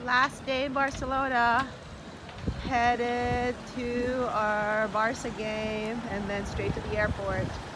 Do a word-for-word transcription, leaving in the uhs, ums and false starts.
Last day in Barcelona, headed to our Barca game and then straight to the airport.